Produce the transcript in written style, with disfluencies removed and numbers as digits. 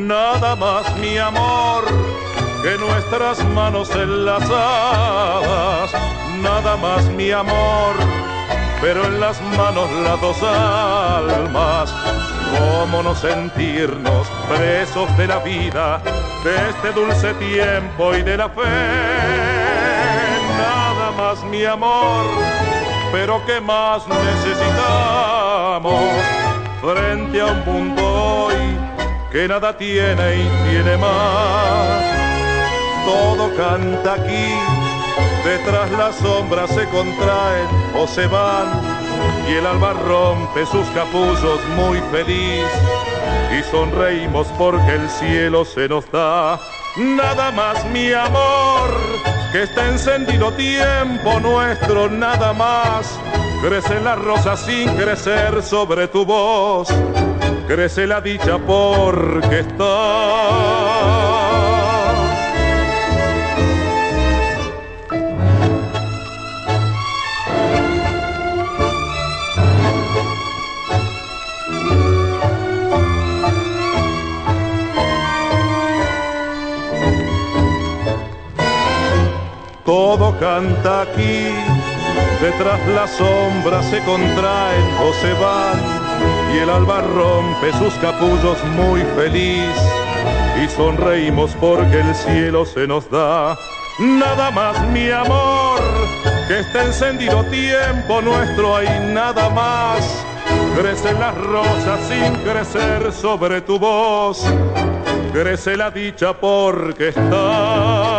nada más mi amor, que nuestras manos enlazadas, nada más mi amor, pero en las manos las dos almas. ¿Cómo no sentirnos presos de la vida, de este dulce tiempo y de la fe? Nada más mi amor, pero ¿qué más necesitamos frente a un mundo hoy que nada tiene y tiene más? Todo canta aquí, detrás las sombras se contraen o se van, y el alba rompe sus capullos muy feliz, y sonreímos porque el cielo se nos da. Nada más mi amor, que está encendido tiempo nuestro, nada más. Crece la rosa sin crecer sobre tu voz, crece la dicha porque está. Todo canta aquí, detrás las sombras se contraen o se van, y el alba rompe sus capullos muy feliz, y sonreímos porque el cielo se nos da. Nada más mi amor, que está encendido tiempo nuestro, hay nada más. Crecen las rosas sin crecer sobre tu voz, crece la dicha porque está.